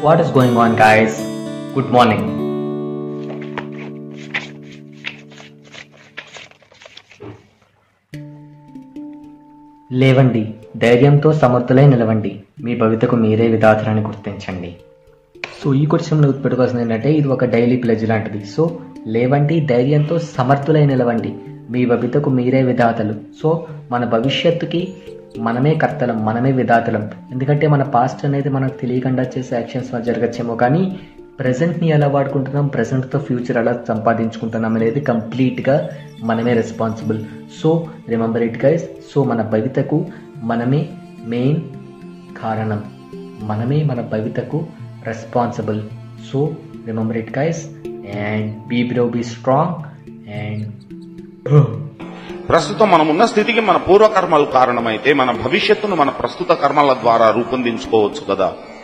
What is going on, guys? Good morning. లేవండి, ధైర్యంతో సమర్థులై నిలవండి, మీ భవితకు మీరే విధాతలని గుర్తించండి. సో ఈ క్వశ్చన్లో పెట్టుకోవాల్సింది ఏంటంటే, ఇది ఒక డైలీ ప్లెజ్ లాంటిది. సో లేవండి, ధైర్యంతో సమర్థులై నిలవండి, మీ భవితకు మీరే విధాతలు. సో మన భవిష్యత్తుకి మనమే కర్తలం, మనమే విధాతలం. ఎందుకంటే మన పాస్ట్ అనేది మనకు తెలియకుండా చేసే యాక్షన్స్ జరగచ్చేమో, కానీ ప్రజెంట్ని ఎలా వాడుకుంటున్నాం, ప్రజెంట్తో ఫ్యూచర్ ఎలా సంపాదించుకుంటున్నాం అనేది కంప్లీట్గా మనమే responsible. So remember it guys. So మన భవితకు మనమే మెయిన్ కారణం, మనమే మన భవితకు responsible. So remember it guys and be bro, be strong. And ప్రస్తుతం మనం ఉన్న స్థితికి మన పూర్వకర్మలు కారణమైతే మన భవిష్యత్తును మన ప్రస్తుత కర్మల ద్వారా రూపొందించుకోవచ్చు కదా.